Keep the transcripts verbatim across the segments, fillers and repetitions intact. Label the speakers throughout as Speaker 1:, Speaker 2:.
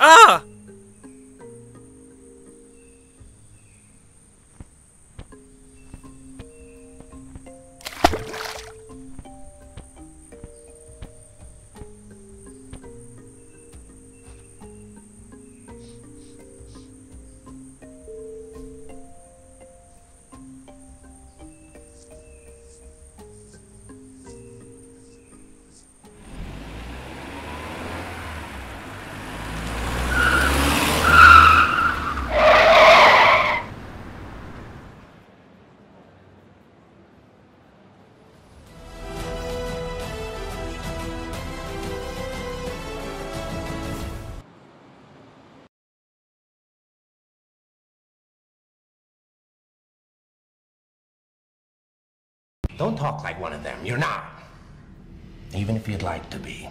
Speaker 1: Ah!
Speaker 2: Don't talk like one of them. You're not. Even if you'd like to be.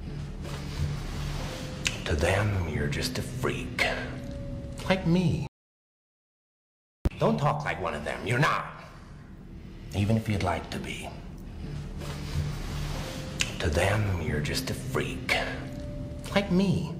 Speaker 2: To them, you're just a freak. Like me. Don't talk like one of them. You're not. Even if you'd like to be. To them, you're just a freak. Like me.